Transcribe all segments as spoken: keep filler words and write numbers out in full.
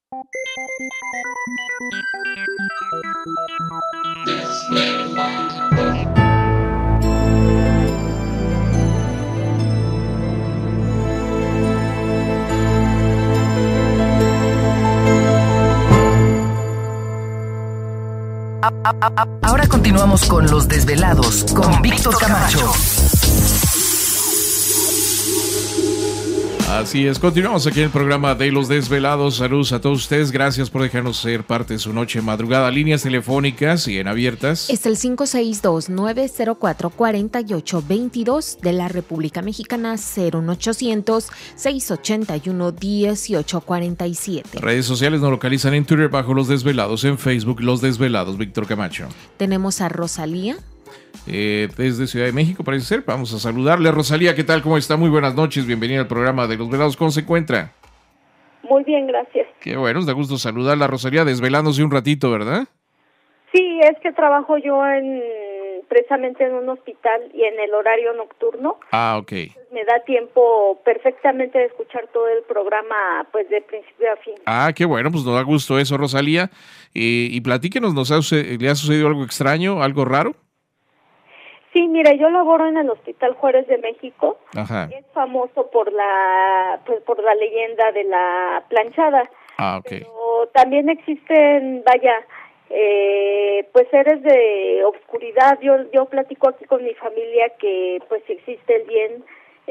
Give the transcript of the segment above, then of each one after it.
Ahora continuamos con Los Desvelados con Víctor Camacho. Así es, continuamos aquí en el programa de Los Desvelados. Saludos a todos ustedes, gracias por dejarnos ser parte de su noche madrugada. Líneas telefónicas siguen abiertas. Es el cinco seis dos, nueve cero cuatro, cuatro ocho dos dos de la República Mexicana, cero uno ochocientos, seiscientos ochenta y uno, dieciocho cuarenta y siete. Redes sociales nos localizan en Twitter bajo Los Desvelados, en Facebook Los Desvelados. Víctor Camacho. Tenemos a Rosalía. Eh, desde Ciudad de México, parece ser. Vamos a saludarle. Rosalía, ¿qué tal? ¿Cómo está? Muy buenas noches. Bienvenida al programa de Los Velados. ¿Cómo se encuentra? Muy bien, gracias. Qué bueno, nos da gusto saludarla, Rosalía, desvelándose un ratito, ¿verdad? Sí, es que trabajo yo en precisamente en un hospital y en el horario nocturno. Ah, ok. Me da tiempo perfectamente de escuchar todo el programa, pues de principio a fin. Ah, qué bueno, pues nos da gusto eso, Rosalía. Eh, y platíquenos, ¿nos ha, ¿le ha sucedido algo extraño, algo raro? Sí, mire, yo laboro en el Hospital Juárez de México. Ajá. Es famoso por la pues por la leyenda de la planchada. Ah, ok. Pero también existen, vaya, eh, pues seres de obscuridad. Yo yo platico aquí con mi familia que pues si existe el bien,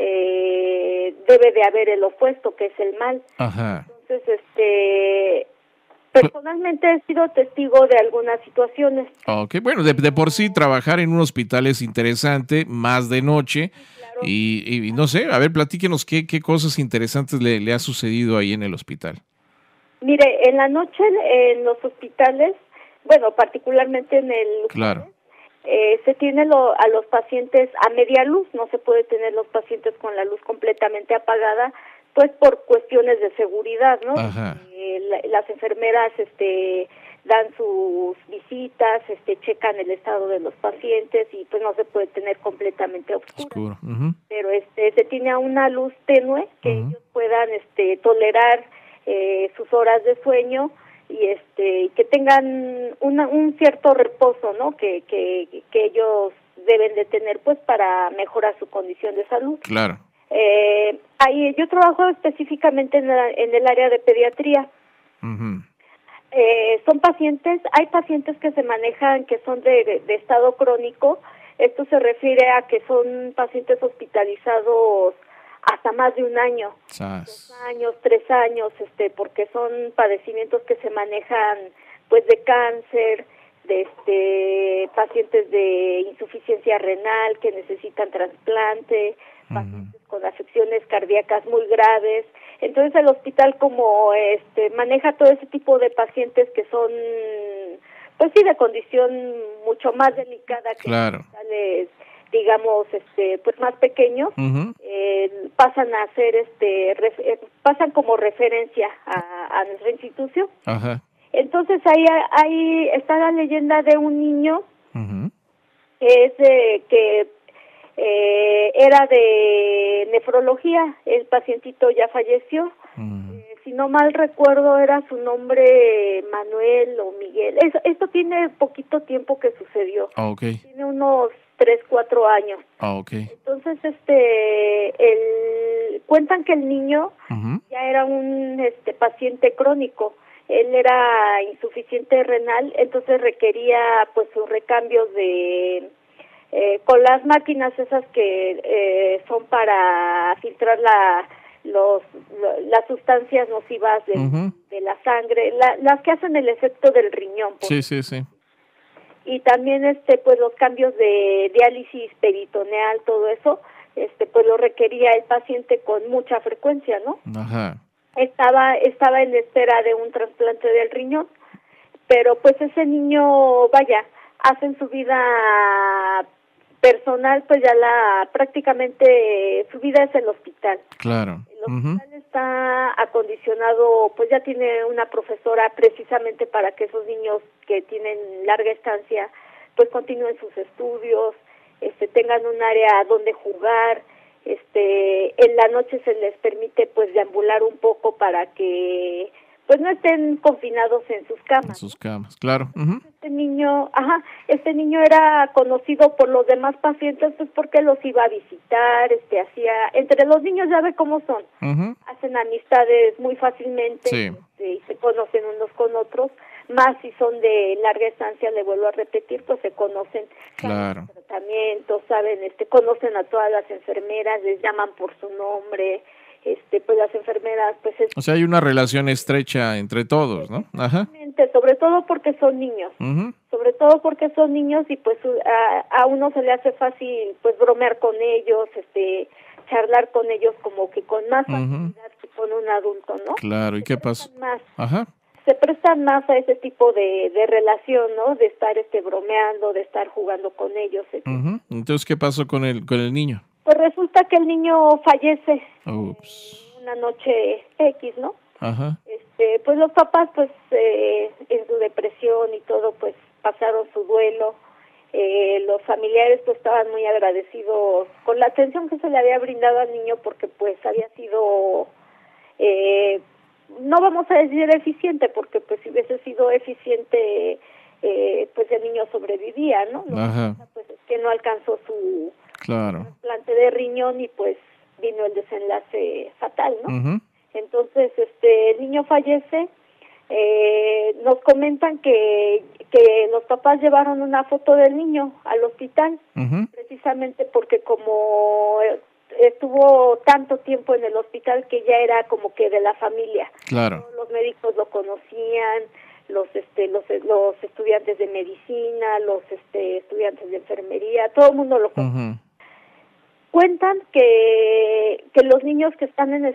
eh, debe de haber el opuesto, que es el mal. Ajá. Entonces, este... personalmente he sido testigo de algunas situaciones. Ok, bueno, de, de por sí trabajar en un hospital es interesante, más de noche, Claro. y, y no sé, a ver, platíquenos qué, qué cosas interesantes le, le ha sucedido ahí en el hospital. Mire, en la noche en los hospitales, bueno, particularmente en el... Claro. Eh, se tiene lo, a los pacientes a media luz, no se puede tener los pacientes con la luz completamente apagada, pues por cuestiones de seguridad, ¿no? Ajá. Eh, la, las enfermeras este dan sus visitas, este checan el estado de los pacientes y pues no se puede tener completamente oscuro. Oscuro. Uh-huh. Pero este se tiene a una luz tenue que Uh-huh. ellos puedan este tolerar eh, sus horas de sueño y este que tengan una, un cierto reposo, ¿no? Que, que que ellos deben de tener pues para mejorar su condición de salud. Claro. Eh, ahí yo trabajo específicamente en, la, en el área de pediatría. Uh-huh. Eh, son pacientes, hay pacientes que se manejan que son de, de estado crónico. Esto se refiere a que son pacientes hospitalizados hasta más de un año, Sas. dos años, tres años, este, porque son padecimientos que se manejan, pues, de cáncer, de este, pacientes de insuficiencia renal que necesitan trasplante, pacientes con afecciones cardíacas muy graves. Entonces el hospital como este maneja todo ese tipo de pacientes que son pues sí de condición mucho más delicada que Claro. hospitales digamos este pues más pequeños. Uh-huh. eh, pasan a ser este ref, eh, pasan como referencia a, a nuestra institución. Ajá. Entonces ahí ahí está la leyenda de un niño Uh-huh. que es de, que Eh, era de nefrología, el pacientito ya falleció, Uh-huh. eh, si no mal recuerdo era su nombre Manuel o Miguel, Eso, esto tiene poquito tiempo que sucedió, Ah, ok. tiene unos tres, cuatro años. Ah, ok. Entonces, este, el, cuentan que el niño Uh-huh. ya era un este paciente crónico, él era insuficiente renal, entonces requería pues sus recambios de Eh, con las máquinas esas que eh, son para filtrar la, los, lo, las sustancias nocivas de, Uh-huh. de la sangre, la, las que hacen el efecto del riñón. Por Sí, sí, sí. y también este pues los cambios de diálisis peritoneal, todo eso, este pues lo requería el paciente con mucha frecuencia, ¿no? Ajá. Estaba estaba en espera de un trasplante del riñón, pero pues ese niño, vaya, hacen su vida personal, pues ya la prácticamente su vida es el hospital. Claro. El hospital uh-huh. está acondicionado, pues ya tiene una profesora precisamente para que esos niños que tienen larga estancia, pues continúen sus estudios, este tengan un área donde jugar, este en la noche se les permite pues deambular un poco para que pues no estén confinados en sus camas. En sus camas, claro. Uh-huh. Este niño, ajá, este niño era conocido por los demás pacientes, pues porque los iba a visitar, este, hacía, entre los niños ya ve cómo son, uh-huh. hacen amistades muy fácilmente, sí. este, y se conocen unos con otros, más si son de larga estancia, le vuelvo a repetir, pues se conocen, claro. saben tratamientos, saben, este, conocen a todas las enfermeras, les llaman por su nombre. Este, pues las enfermeras, pues es... O sea, hay una relación estrecha entre todos, ¿no? Ajá. Sobre todo porque son niños, uh-huh. sobre todo porque son niños y pues a, a uno se le hace fácil pues bromear con ellos, este, charlar con ellos como que con más facilidad uh-huh. que con un adulto, ¿no? Claro, ¿y se qué pasó? Más, Ajá. Se prestan más a ese tipo de, de relación, ¿no? De estar este bromeando, de estar jugando con ellos. Uh-huh. Entonces, ¿qué pasó con el con el niño? Pues resulta que el niño fallece Ups. una noche X, ¿no? Ajá. Este, pues los papás, pues, eh, en su depresión y todo, pues, pasaron su duelo. Eh, los familiares, pues, estaban muy agradecidos con la atención que se le había brindado al niño porque, pues, había sido, eh, no vamos a decir eficiente, porque, pues, si hubiese sido eficiente, eh, pues, el niño sobrevivía, ¿no? Ajá. Pues, es que no alcanzó su... Claro. trasplante de riñón y pues vino el desenlace fatal, ¿no? Uh-huh. Entonces, este, el niño fallece. Eh, nos comentan que que los papás llevaron una foto del niño al hospital, uh-huh. precisamente porque como estuvo tanto tiempo en el hospital que ya era como que de la familia. Claro. Todos los médicos lo conocían, los este los los estudiantes de medicina, los este estudiantes de enfermería, todo el mundo lo conocía. Uh-huh. Cuentan que, que los niños que están en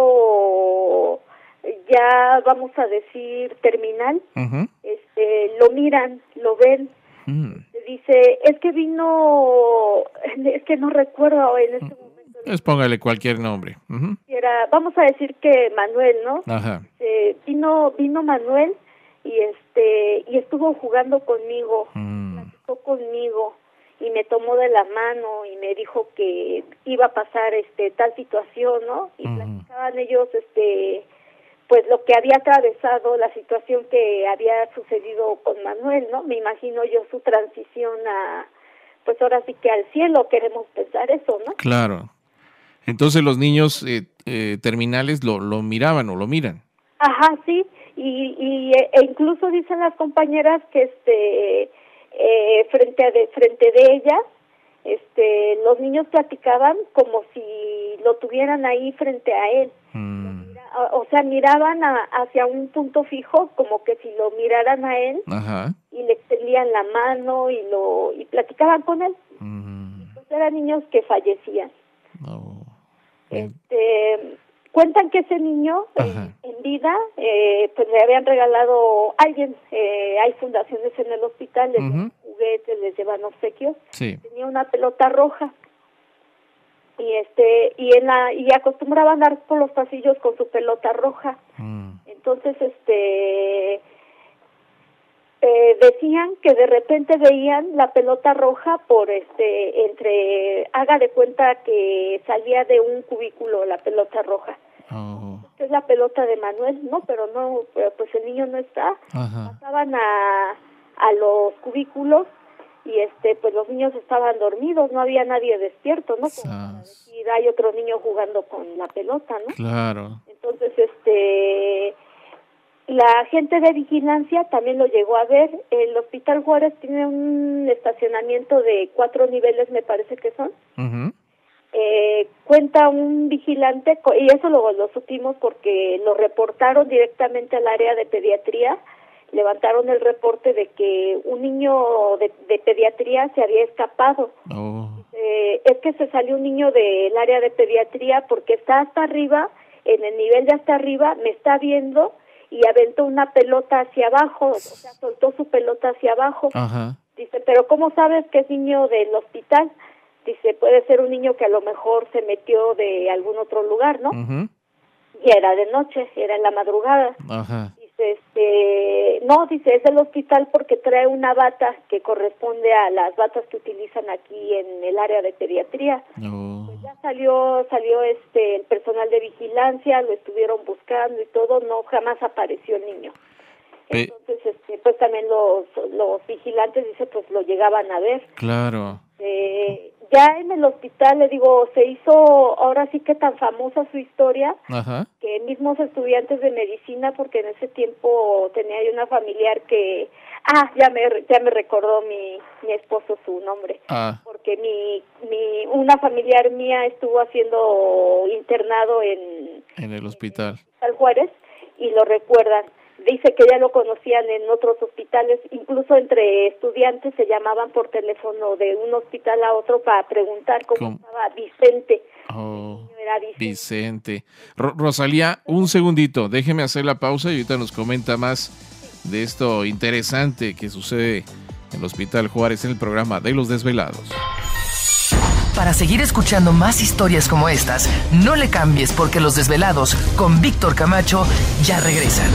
estado ya, vamos a decir, terminal, uh-huh. este, lo miran, lo ven, uh-huh. dice, es que vino, es que no recuerdo en este momento. Pues póngale cualquier nombre. Uh-huh. Era, vamos a decir que Manuel, ¿no? Ajá. Eh, vino, vino Manuel y este y estuvo jugando conmigo, uh-huh. platicó conmigo. Y me tomó de la mano y me dijo que iba a pasar este tal situación, ¿no? Y uh-huh. platicaban ellos este pues lo que había atravesado, la situación que había sucedido con Manuel, ¿no? Me imagino yo su transición a pues ahora sí que al cielo, queremos pensar eso, ¿no? Claro. Entonces los niños eh, eh, terminales lo lo miraban o lo miran. Ajá, sí, y y e incluso dicen las compañeras que este Eh, frente a de frente de ella, este, los niños platicaban como si lo tuvieran ahí frente a él, mm. o, o sea, miraban a, hacia un punto fijo, como que si lo miraran a él. Ajá. Y le extendían la mano y lo y platicaban con él. Mm. Entonces eran niños que fallecían. Oh. Este, cuentan que ese niño en, en vida, eh, pues le habían regalado a alguien, eh, hay fundaciones en el hospital, les uh-huh. llevan juguetes, les llevan obsequios, sí. Tenía una pelota roja y este y en la y acostumbraba a andar por los pasillos con su pelota roja. Uh-huh. Entonces, este eh, decían que de repente veían la pelota roja por este entre haga de cuenta que salía de un cubículo la pelota roja. Oh. Es la pelota de Manuel, no, pero no, pero pues el niño no está. Ajá. Pasaban a a los cubículos y este pues los niños estaban dormidos, no había nadie despierto, ¿no? Como para decir, hay otro niño jugando con la pelota, ¿no? Claro. Entonces, este la gente de vigilancia también lo llegó a ver. El Hospital Juárez tiene un estacionamiento de cuatro niveles, me parece que son. Uh-huh. Eh, cuenta un vigilante, y eso lo, lo supimos porque lo reportaron directamente al área de pediatría, levantaron el reporte de que un niño de, de pediatría se había escapado. Oh. Eh, es que se salió un niño del área de pediatría porque está hasta arriba, en el nivel de hasta arriba, me está viendo y aventó una pelota hacia abajo, o sea, soltó su pelota hacia abajo. Ajá. Dice, pero ¿cómo sabes que es niño del hospital? Dice, puede ser un niño que a lo mejor se metió de algún otro lugar, ¿no? Uh-huh. Y era de noche, era en la madrugada. Ajá. Dice, este, no, dice, es del hospital porque trae una bata que corresponde a las batas que utilizan aquí en el área de pediatría. Oh. Pues ya salió, salió este el personal de vigilancia, lo estuvieron buscando y todo, no, jamás apareció el niño. Entonces, este, pues también los, los vigilantes, dice, pues lo llegaban a ver. Claro. Eh, ya en el hospital, le digo, se hizo ahora sí que tan famosa su historia, Ajá. que mismos estudiantes de medicina, porque en ese tiempo tenía yo una familiar que, ah, ya me ya me recordó mi mi esposo su nombre, ah. porque mi mi una familiar mía estuvo haciendo internado en en el hospital, en el Hospital Juárez, y lo recuerdan. Dice que ya lo conocían en otros hospitales, incluso entre estudiantes se llamaban por teléfono de un hospital a otro para preguntar cómo, ¿Cómo? estaba Vicente. Oh, era Vicente. Vicente. Ro- Rosalía, un segundito, déjeme hacer la pausa y ahorita nos comenta más de esto interesante que sucede en el Hospital Juárez en el programa de Los Desvelados. Para seguir escuchando más historias como estas, no le cambies, porque Los Desvelados con Víctor Camacho ya regresan.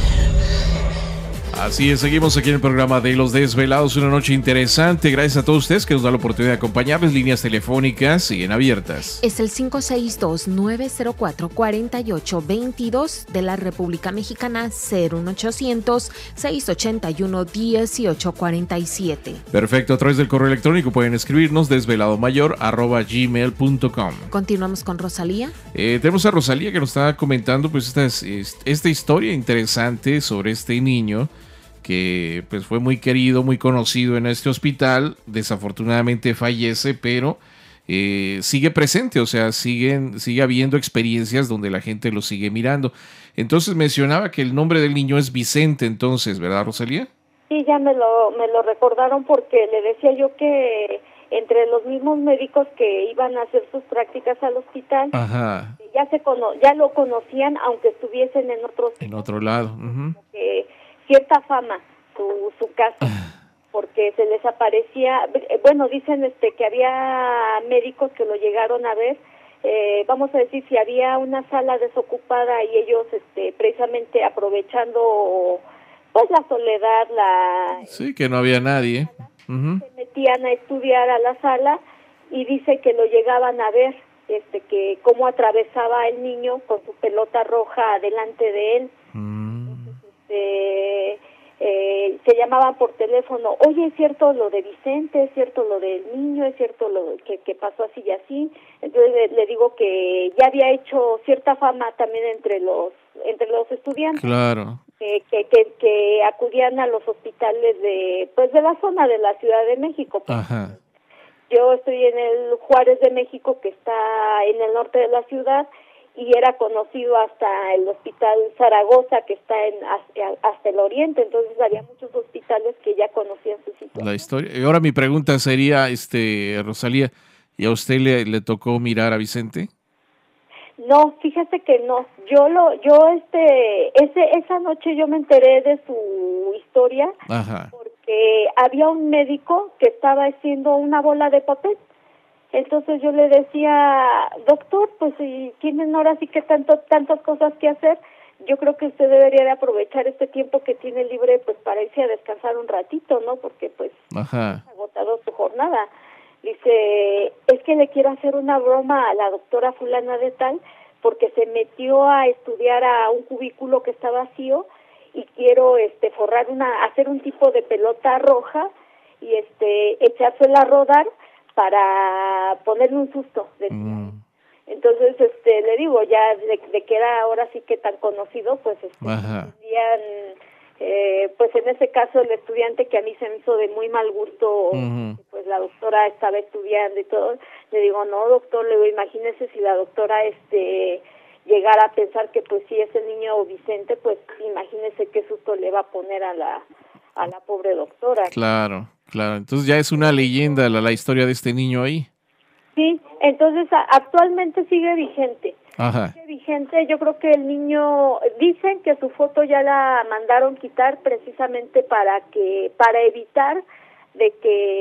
Así es, seguimos aquí en el programa de Los Desvelados, una noche interesante. Gracias a todos ustedes que nos dan la oportunidad de acompañarles. Líneas telefónicas siguen abiertas. Es el cinco seis dos, nueve cero cuatro, cuatro ocho dos dos de la República Mexicana, cero uno ochocientos, seiscientos ochenta y uno, dieciocho cuarenta y siete. Perfecto, a través del correo electrónico pueden escribirnos desveladomayor arroba gmail punto com. Continuamos con Rosalía. Eh, tenemos a Rosalía que nos está comentando pues esta, esta historia interesante sobre este niño que pues fue muy querido, muy conocido en este hospital. Desafortunadamente fallece, pero eh, sigue presente, o sea, siguen, sigue habiendo experiencias donde la gente lo sigue mirando. Entonces mencionaba que el nombre del niño es Vicente, entonces, ¿verdad, Rosalía? Sí, ya me lo, me lo recordaron, porque le decía yo que entre los mismos médicos que iban a hacer sus prácticas al hospital, Ajá. ya se cono- ya lo conocían, aunque estuviesen en otro en otro lado. Uh-huh. Que cierta fama su su caso, porque se les aparecía, bueno, dicen este que había médicos que lo llegaron a ver, eh, vamos a decir, si había una sala desocupada y ellos este precisamente aprovechando pues la soledad, la sí, que no había nadie, uh-huh. se metían a estudiar a la sala, y dice que lo llegaban a ver, este que cómo atravesaba el niño con su pelota roja delante de él. Mm. Eh, eh, se llamaban por teléfono, oye, es cierto lo de Vicente, es cierto lo del niño, es cierto lo que, que pasó así y así. Entonces le, le digo que ya había hecho cierta fama también entre los entre los estudiantes, claro, eh, que, que que acudían a los hospitales de pues de la zona de la Ciudad de México. Ajá. Yo estoy en el Juárez de México, que está en el norte de la ciudad, y era conocido hasta el Hospital Zaragoza, que está en hasta, hasta el oriente. Entonces había muchos hospitales que ya conocían su situación. La historia. Y ahora mi pregunta sería, este Rosalía, ¿y a usted le, le tocó mirar a Vicente? No, fíjate que no. Yo lo, yo este, ese, esa noche yo me enteré de su historia. Ajá. Porque había un médico que estaba haciendo una bola de papel. Entonces yo le decía, doctor, pues si tienen ahora sí que tanto, tantas cosas que hacer, yo creo que usted debería de aprovechar este tiempo que tiene libre pues para irse a descansar un ratito, ¿no? Porque pues Ajá. ha agotado su jornada. Dice, es que le quiero hacer una broma a la doctora fulana de tal, porque se metió a estudiar a un cubículo que está vacío, y quiero este forrar una, hacer un tipo de pelota roja y este echársela a rodar para ponerle un susto. Mm. Entonces, este, le digo, ya de, de que era ahora sí que tan conocido, pues, este, decían, eh, pues en ese caso el estudiante, que a mí se me hizo de muy mal gusto, uh-huh. pues la doctora estaba estudiando y todo, le digo, no, doctor, le digo, imagínese si la doctora, este, llegara a pensar que, pues, si es el niño Vicente, pues, imagínese qué susto le va a poner a la, a la pobre doctora. Claro. Claro, entonces ya es una leyenda la, la historia de este niño ahí. Sí, entonces a, actualmente sigue vigente. Ajá. Sigue vigente, yo creo que el niño, dicen que su foto ya la mandaron quitar precisamente para que, para evitar de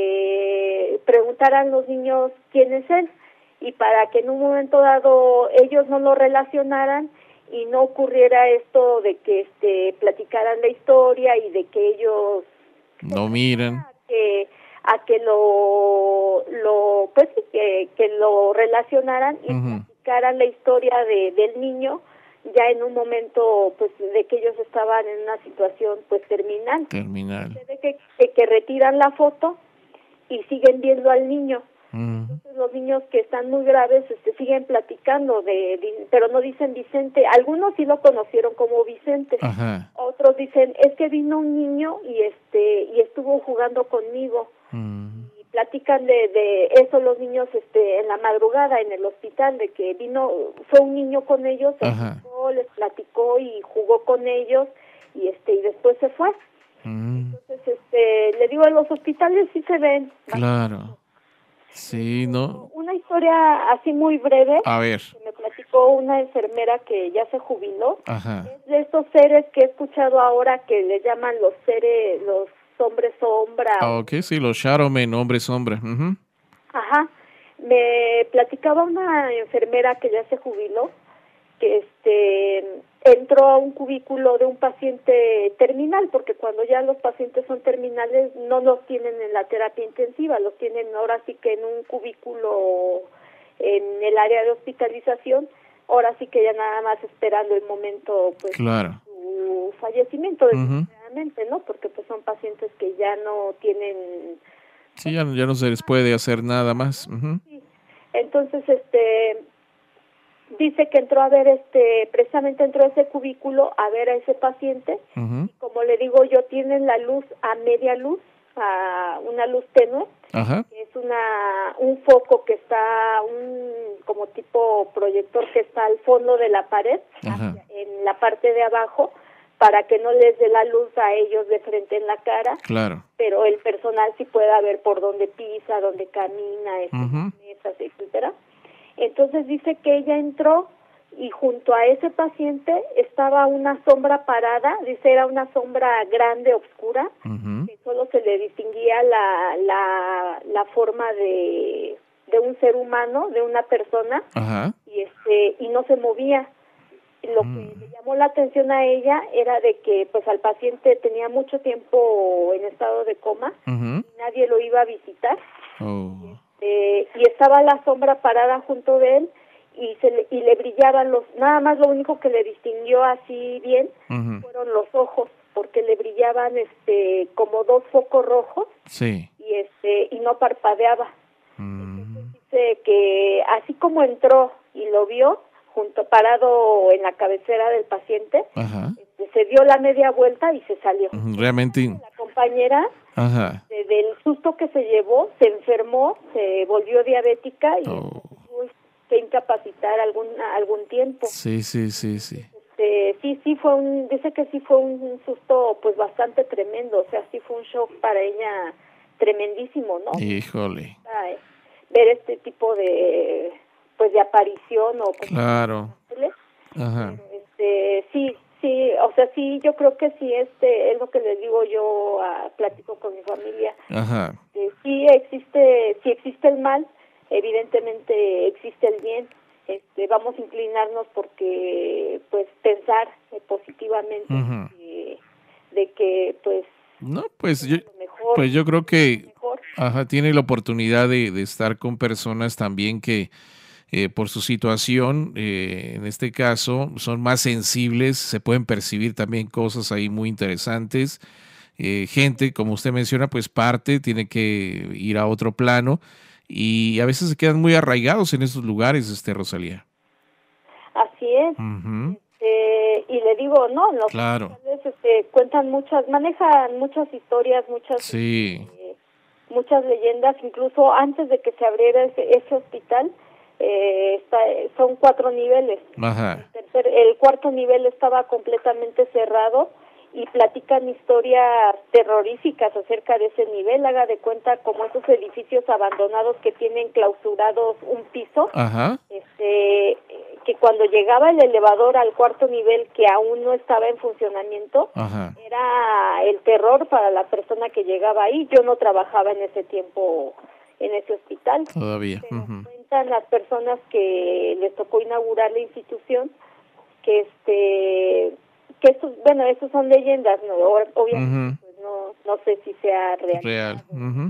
que preguntaran los niños quién es él, y para que en un momento dado ellos no lo relacionaran y no ocurriera esto de que este platicaran la historia y de que ellos no miren. Que a que lo, lo pues que, que lo relacionaran y uh-huh. platicaran la historia de, del niño ya en un momento pues de que ellos estaban en una situación pues terminal. Terminal. De que, que, que retiran la foto y siguen viendo al niño. Uh-huh. Entonces los niños que están muy graves este, siguen platicando, de, de, pero no dicen Vicente. Algunos sí lo conocieron como Vicente. Ajá. Otros dicen, es que vino un niño y este y estuvo jugando conmigo. Uh-huh. Y platican de, de eso los niños este en la madrugada en el hospital, de que vino, fue un niño con ellos, platicó, les platicó y jugó con ellos y este y después se fue. Uh-huh. Entonces, este, le digo, en los hospitales sí se ven. Claro. Sí, ¿no? Una historia así muy breve. A ver. Que me platicó una enfermera que ya se jubiló. Ajá. Es de estos seres que he escuchado ahora que le llaman los seres, los hombres sombra. Ah, ok, sí, los Shadowmen, hombres sombra. Uh-huh. Ajá. Me platicaba una enfermera que ya se jubiló, que este entró a un cubículo de un paciente terminal, porque cuando ya los pacientes son terminales no los tienen en la terapia intensiva, los tienen ahora sí que en un cubículo en el área de hospitalización, ahora sí que ya nada más esperando el momento pues claro. su fallecimiento desgraciadamente, uh-huh. ¿no? Porque pues son pacientes que ya no tienen sí, ya, ya no se les puede hacer nada más. Uh-huh. Sí. Entonces, este dice que entró a ver, este, precisamente entró a ese cubículo a ver a ese paciente, uh-huh. y como le digo yo, tienen la luz a media luz, a una luz tenue, uh-huh. que es una un foco que está, un como tipo proyector que está al fondo de la pared, uh-huh. hacia, en la parte de abajo, para que no les dé la luz a ellos de frente en la cara, claro. pero el personal sí pueda ver por dónde pisa, dónde camina, este, uh-huh. mesas, etcétera. Entonces dice que ella entró y junto a ese paciente estaba una sombra parada, dice era una sombra grande, oscura, uh-huh. que solo se le distinguía la la, la forma de, de un ser humano, de una persona, uh-huh. y este y no se movía. Lo uh-huh. que le llamó la atención a ella era de que pues al paciente tenía mucho tiempo en estado de coma, uh-huh. y nadie lo iba a visitar. Oh. Eh, y estaba la sombra parada junto de él y se le, y le brillaban los, nada más lo único que le distinguió así bien uh-huh. fueron los ojos, porque le brillaban este como dos focos rojos, sí. y este y no parpadeaba. Uh-huh. Entonces dice que así como entró y lo vio junto parado en la cabecera del paciente, uh-huh. este, se dio la media vuelta y se salió. Uh-huh. Realmente la compañera Ajá. De, del susto que se llevó, se enfermó, se volvió diabética y oh. tuvo que incapacitar algún algún tiempo. Sí, sí, sí, sí. Este, sí, sí fue un, dice que sí fue un susto pues bastante tremendo, o sea, sí fue un shock para ella tremendísimo, ¿no? Híjole. Ay, ver este tipo de pues de aparición o claro. Ajá. Pero, este, sí, sí, o sea, sí, yo creo que sí, este, es lo que les digo yo, a, platico con mi familia. Ajá. Eh, sí existe, sí existe el mal, evidentemente existe el bien. Este, vamos a inclinarnos porque, pues, pensar eh, positivamente uh-huh. de, de que, pues, no, pues yo, mejor, pues yo creo que, ajá, tiene la oportunidad de, de estar con personas también que Eh, por su situación, eh, en este caso, son más sensibles, se pueden percibir también cosas ahí muy interesantes. Eh, gente, como usted menciona, pues parte, tiene que ir a otro plano y a veces se quedan muy arraigados en esos lugares, este Rosalía. Así es. Uh-huh. este, y le digo, no, los claro. este, cuentan muchas, manejan muchas historias, muchas, sí. eh, muchas leyendas, incluso antes de que se abriera ese, ese hospital. Eh, está, son cuatro niveles. Ajá. El, tercer, el cuarto nivel estaba completamente cerrado y platican historias terroríficas acerca de ese nivel. Haga de cuenta como esos edificios abandonados que tienen clausurados un piso. Ajá. Este, que cuando llegaba el elevador al cuarto nivel que aún no estaba en funcionamiento, Ajá. era el terror para la persona que llegaba ahí. Yo no trabajaba en ese tiempo en ese hospital. Todavía. Pero uh-huh. cuentan las personas que les tocó inaugurar la institución que este que estos, bueno, estos son leyendas, no, obviamente uh-huh. pues no no sé si sea real, real. Uh-huh.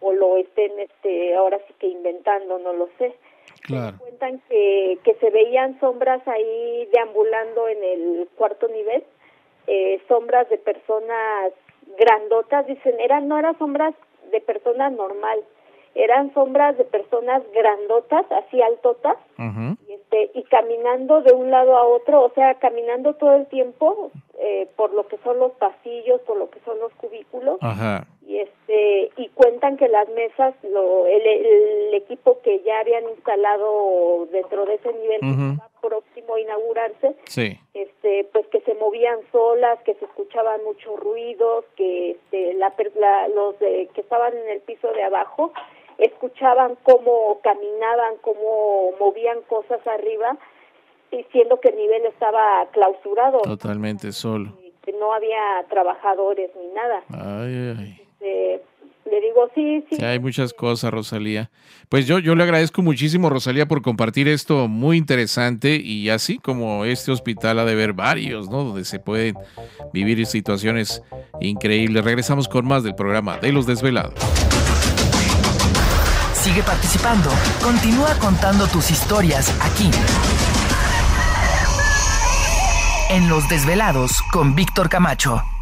o lo estén este ahora sí que inventando, no lo sé. Claro. Cuentan que, que se veían sombras ahí deambulando en el cuarto nivel, eh, sombras de personas grandotas, dicen, eran no eran sombras de personas normal, eran sombras de personas grandotas, así altotas, uh-huh. y, este, y caminando de un lado a otro, o sea, caminando todo el tiempo eh, por lo que son los pasillos, por lo que son los cubículos, uh-huh. y este y cuentan que las mesas, lo, el, el equipo que ya habían instalado dentro de ese nivel uh-huh. que estaba próximo a inaugurarse, sí. este pues que se movían solas, que se escuchaban muchos ruidos, que este, la, la, los de, que estaban en el piso de abajo escuchaban cómo caminaban, cómo movían cosas arriba, diciendo que el nivel estaba clausurado. Totalmente solo. Que no había trabajadores ni nada. Ay, ay. Este, le digo, sí, sí. Sí, hay muchas cosas, Rosalía. Pues yo, yo le agradezco muchísimo, Rosalía, por compartir esto muy interesante, y así como este hospital ha de haber varios, ¿no? Donde se pueden vivir situaciones increíbles. Regresamos con más del programa de Los Desvelados. Sigue participando. Continúa contando tus historias aquí, en Los Desvelados con Víctor Camacho.